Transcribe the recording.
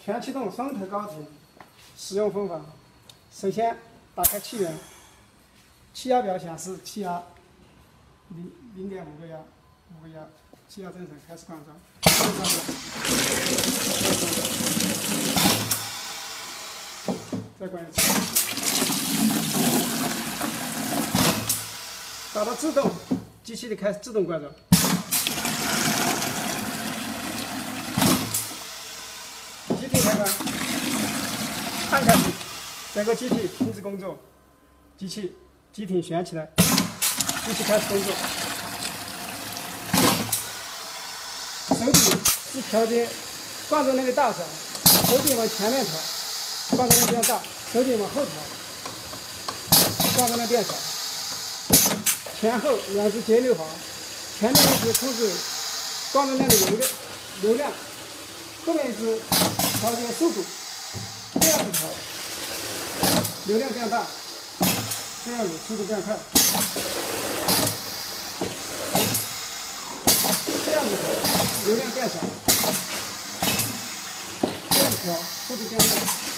全启动双头高频。使用方法：首先打开气源，气压表显示气压0.5个压，5个压，气压正常，开始灌装。再灌一次，打到自动，机器就开始自动灌装。机体开关，按下去，整个机体停止工作，机体悬起来，机器开始工作。手柄是调节灌装量的大小，手柄往前面调，灌装量变大；手柄往后调，灌装量变小。前后两只节流阀，前面一只控制灌装量的流量，后面一只调节速度，这样子调，流量变大，这样子速度变快，这样子调，流量变小，这样调，速度变慢。